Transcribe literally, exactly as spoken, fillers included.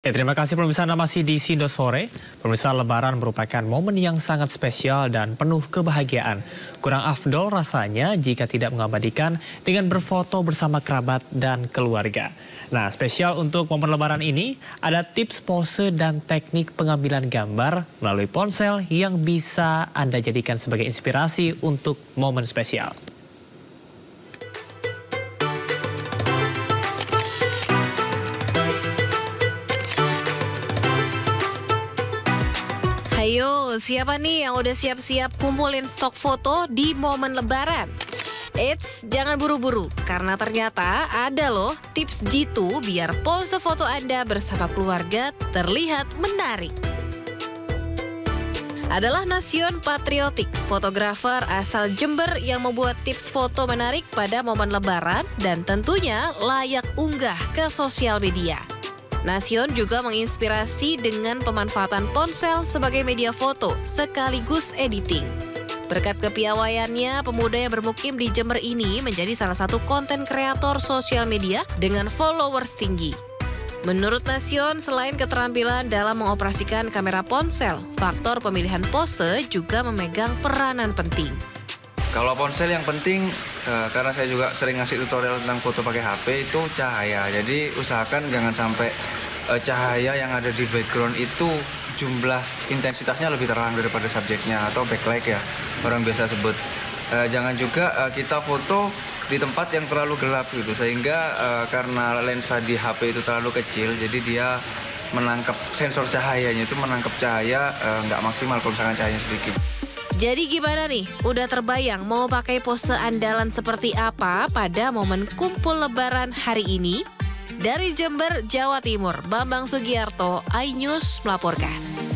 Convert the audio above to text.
Ya, terima kasih pemirsa, Anda masih di Sindo Sore. Pemirsa, Lebaran merupakan momen yang sangat spesial dan penuh kebahagiaan. Kurang afdol rasanya jika tidak mengabadikan dengan berfoto bersama kerabat dan keluarga. Nah, spesial untuk momen Lebaran ini, ada tips pose dan teknik pengambilan gambar melalui ponsel yang bisa Anda jadikan sebagai inspirasi untuk momen spesial. Ayo, siapa nih yang udah siap-siap kumpulin stok foto di momen Lebaran? Eits, jangan buru-buru, karena ternyata ada loh tips jitu biar pose foto Anda bersama keluarga terlihat menarik. Adalah Nasion Patriotik, fotografer asal Jember yang membuat tips foto menarik pada momen Lebaran dan tentunya layak unggah ke sosial media. Nasion juga menginspirasi dengan pemanfaatan ponsel sebagai media foto sekaligus editing. Berkat kepiawaiannya, pemuda yang bermukim di Jember ini menjadi salah satu konten kreator sosial media dengan followers tinggi. Menurut Nasion, selain keterampilan dalam mengoperasikan kamera ponsel, faktor pemilihan pose juga memegang peranan penting. Kalau ponsel yang penting, uh, karena saya juga sering ngasih tutorial tentang foto pakai H P, itu cahaya. Jadi usahakan jangan sampai uh, cahaya yang ada di background itu jumlah intensitasnya lebih terang daripada subjeknya atau backlight ya, orang biasa sebut. Uh, jangan juga uh, kita foto di tempat yang terlalu gelap gitu, sehingga uh, karena lensa di H P itu terlalu kecil, jadi dia menangkap sensor cahayanya itu menangkap cahaya uh, nggak maksimal kalau misalkan cahayanya sedikit. Jadi gimana nih? Udah terbayang mau pakai pose andalan seperti apa pada momen kumpul Lebaran hari ini? Dari Jember, Jawa Timur, Bambang Sugiarto, iNews melaporkan.